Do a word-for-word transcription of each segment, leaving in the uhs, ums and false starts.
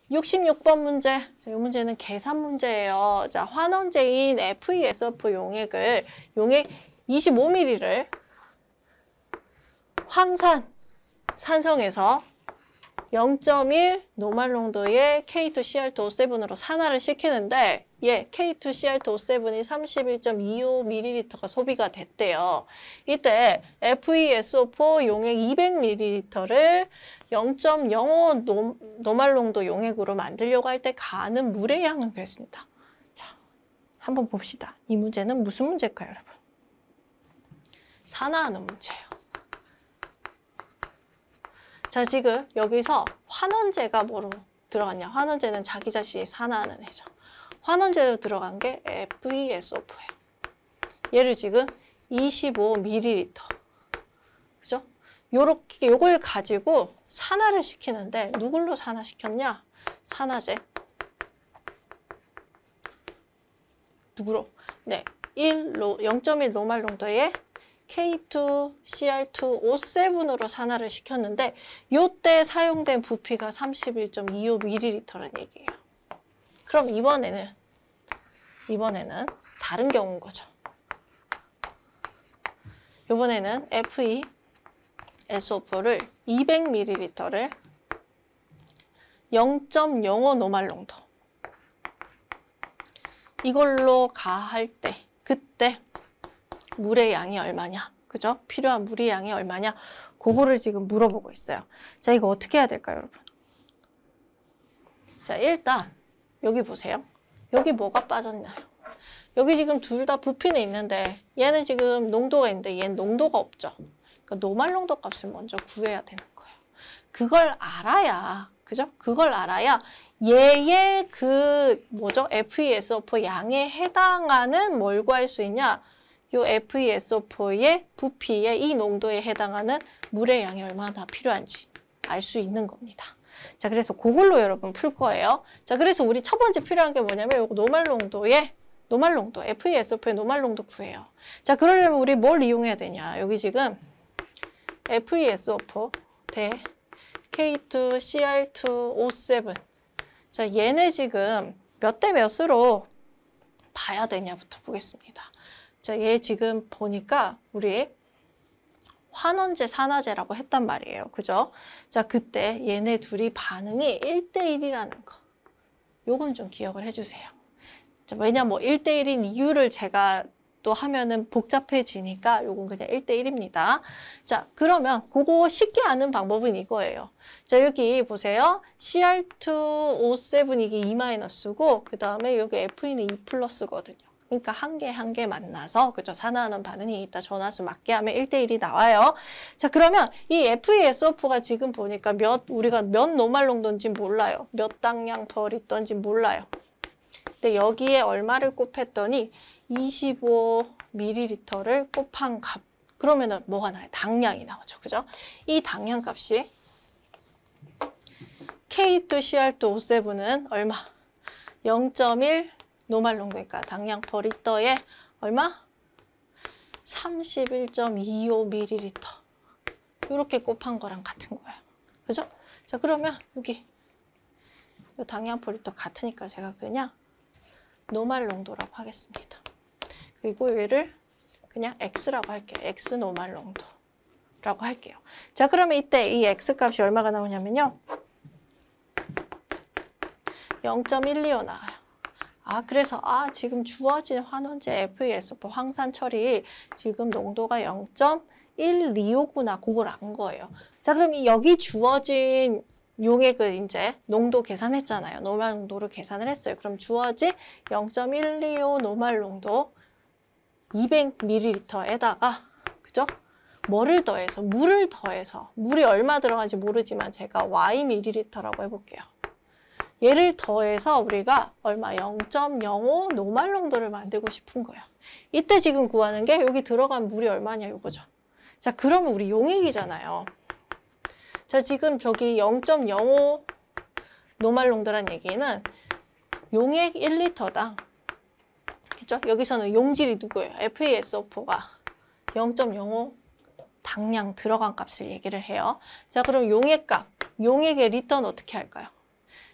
육십육 번 문제. 자, 이 문제는 계산 문제예요. 자, 환원제인 에프이에스오포 용액을, 용액 이십오 밀리리터를 황산, 산성에서 영 점 일 노말 농도의 케이 투 씨 알 투 오 세븐으로 산화를 시키는데, 예, 케이 투 씨 알 투 오 세븐이 삼십일 점 이오 밀리리터가 소비가 됐대요. 이때 에프이에스오포 용액 이백 밀리리터를 영 점 영오 노, 노말 농도 용액으로 만들려고 할 때 가는 물의 양을 그랬습니다. 자, 한번 봅시다. 이 문제는 무슨 문제일까요, 여러분? 산화하는 문제예요. 자, 지금 여기서 환원제가 뭐로 들어갔냐? 환원제는 자기 자신이 산화하는 애죠. 환원제로 들어간 게 에프이에스오포예요. 얘를 지금 이십오 밀리리터. 그죠? 요렇게, 요걸 가지고 산화를 시키는데, 누굴로 산화시켰냐? 산화제. 누구로? 네. 영 점 일 노말 농도의 케이 투 씨 알 투 오 세븐으로 산화를 시켰는데, 요때 사용된 부피가 삼십일 점 이오 밀리리터라는 얘기예요. 그럼 이번에는, 이번에는 다른 경우인 거죠. 이번에는 에프이에스오포를 이백 밀리리터를 영 점 영오 노말 농도. 이걸로 가할 때, 그때 물의 양이 얼마냐? 그죠? 필요한 물의 양이 얼마냐? 그거를 지금 물어보고 있어요. 자, 이거 어떻게 해야 될까요, 여러분? 자, 일단 여기 보세요. 여기 뭐가 빠졌나요? 여기 지금 둘 다 부피는 있는데, 얘는 지금 농도가 있는데 얘는 농도가 없죠. 그러니까 노말 농도 값을 먼저 구해야 되는 거예요. 그걸 알아야, 그죠? 그걸 알아야 얘의 그 뭐죠? 에프이에스오포 양에 해당하는 뭘 구할 수 있냐? 요 에프이에스오포의 부피에 이 농도에 해당하는 물의 양이 얼마나 필요한지 알 수 있는 겁니다. 자, 그래서 그걸로 여러분 풀 거예요. 자, 그래서 우리 첫 번째 필요한 게 뭐냐면 요거 노말 농도의 노말 농도, 에프이에스오포의 노말 농도 구해요. 자, 그러려면 우리 뭘 이용해야 되냐? 여기 지금 에프이에스오포 대 케이 투 씨 알 투 오 세븐. 자, 얘네 지금 몇 대 몇으로 봐야 되냐부터 보겠습니다. 자, 얘 지금 보니까 우리 환원제, 산화제라고 했단 말이에요. 그죠? 자, 그때 얘네 둘이 반응이 일 대 일이라는 거. 요건 좀 기억을 해주세요. 자, 왜냐, 뭐 일 대 일인 이유를 제가 또 하면은 복잡해지니까 요건 그냥 일 대 일입니다. 자, 그러면 그거 쉽게 아는 방법은 이거예요. 자, 여기 보세요. 씨 알 투 오 세븐 이게 이 마이너스고, 그 다음에 여기 에프이는 이 플러스거든요. 그러니까 한 개 한 개 만나서, 그죠? 산화하는 반응이 있다. 전화수 맞게 하면 일 대 일이 나와요. 자, 그러면 이 에프이에스오포가 지금 보니까 몇, 우리가 몇 노말 농도인지 몰라요. 몇 당량 퍼 리터인지 몰라요. 근데 여기에 얼마를 곱했더니 이십오 밀리리터를 곱한 값. 그러면은 뭐가 나와요? 당량이 나오죠. 그죠? 이 당량 값이 케이 투 씨 알 투 오 세븐은 얼마? 영 점 일 노말 농도니까 당량 퍼 리터에 얼마? 삼십일 점 이오 밀리리터. 이렇게 곱한 거랑 같은 거예요. 그죠? 자, 그러면 여기 이 당량 퍼 리터 같으니까 제가 그냥 노말 농도라고 하겠습니다. 그리고 얘를 그냥 X라고 할게요. X 노말 농도라고 할게요. 자, 그러면 이때 이 X 값이 얼마가 나오냐면요. 영 점 일이오 나와요. 아, 그래서 아 지금 주어진 환원제 에프이에스오포 황산 처리 지금 농도가 영 점 일이오구나. 그걸 안 거예요. 자, 그럼 이 여기 주어진 용액을 이제 농도 계산했잖아요. 노말 농도를 계산을 했어요. 그럼 주어진 영 점 일이오 노말 농도 이백 밀리리터에다가 그죠? 뭐를 더해서 물을 더해서 물이 얼마 들어가는지 모르지만 제가 Y 밀리리터라고 해볼게요. 얘를 더해서 우리가 얼마 영 점 영오 노말 농도를 만들고 싶은 거예요. 이때 지금 구하는 게 여기 들어간 물이 얼마냐 이거죠. 자, 그러면 우리 용액이잖아요. 자, 지금 저기 영 점 영오 노말 농도란 얘기는 용액 일 리터당 그죠? 여기서는 용질이 누구예요? 에프이에스오포가 영 점 영오 당량 들어간 값을 얘기를 해요. 자, 그럼 용액 값, 용액의 리터는 어떻게 할까요?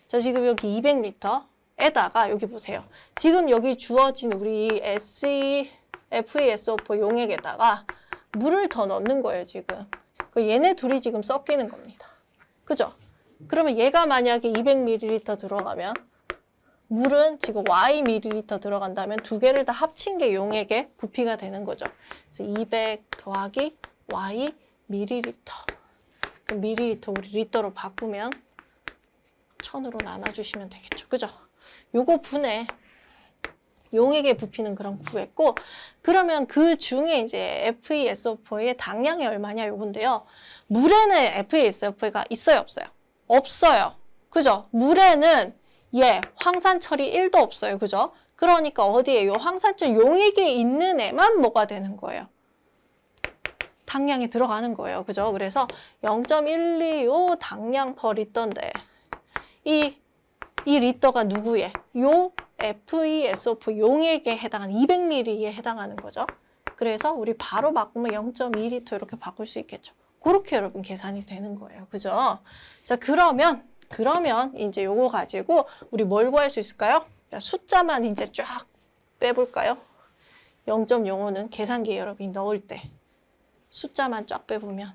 자, 지금 여기 이백 리터에다가 여기 보세요. 지금 여기 주어진 우리 에스이, 에프이에스오포 용액에다가 물을 더 넣는 거예요, 지금. 그 얘네 둘이 지금 섞이는 겁니다. 그죠? 그러면 얘가 만약에 이백 밀리리터 들어가면 물은 지금 Y 밀리리터 들어간다면 두 개를 다 합친 게 용액의 부피가 되는 거죠. 그래서 이백 더하기 Y 밀리리터. 그 밀리리터 우리 리터로 바꾸면 천으로 나눠주시면 되겠죠. 그죠? 요거 분해 용액의 부피는 그럼 구했고, 그러면 그 중에 이제 에프이에스오포의 당량이 얼마냐 요건데요. 물에는 에프이에스오포가 있어요, 없어요? 없어요. 그죠? 물에는 예, 황산 처리 일도 없어요. 그죠? 그러니까 어디에 요 황산철 용액에 있는 애만 뭐가 되는 거예요? 당량이 들어가는 거예요. 그죠? 그래서 영 점 일이오 당량 퍼 리터인데 이, 이 리터가 누구의? 요 에프이에스오포 용액에 해당하는 이백 밀리리터에 해당하는 거죠. 그래서 우리 바로 바꾸면 영 점 이 리터 이렇게 바꿀 수 있겠죠. 그렇게 여러분 계산이 되는 거예요. 그죠? 자, 그러면 그러면 이제 요거 가지고 우리 뭘 구할 수 있을까요? 숫자만 이제 쫙 빼볼까요? 영 점 영오는 계산기에 여러분이 넣을 때 숫자만 쫙 빼보면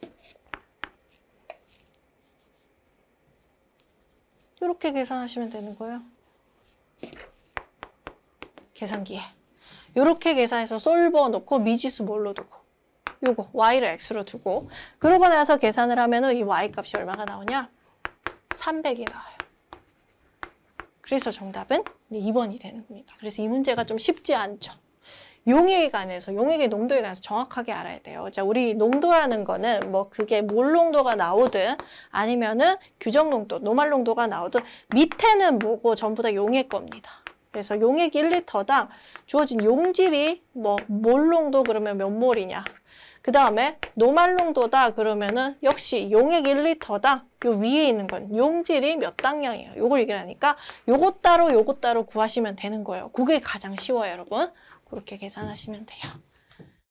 이렇게 계산하시면 되는 거예요. 계산기에. 이렇게 계산해서 솔버 놓고 미지수 뭘로 두고 요거 y를 x로 두고 그러고 나서 계산을 하면은 이 y 값이 얼마가 나오냐? 삼백이 나와요. 그래서 정답은 이 번이 되는 겁니다. 그래서 이 문제가 좀 쉽지 않죠. 용액에 관해서, 용액의 농도에 관해서 정확하게 알아야 돼요. 자, 우리 농도라는 거는 뭐 그게 몰 농도가 나오든 아니면은 규정 농도, 노말 농도가 나오든 밑에는 뭐고 전부 다 용액 겁니다. 그래서 용액 일 리터당 주어진 용질이 뭐 몰 농도 그러면 몇 몰이냐. 그 다음에 노말 농도다 그러면은 역시 용액 일 리터당 요 위에 있는 건 용질이 몇 당량이에요. 요걸 얘기하니까 요것 따로 요것 따로 구하시면 되는 거예요. 그게 가장 쉬워요, 여러분. 그렇게 계산하시면 돼요.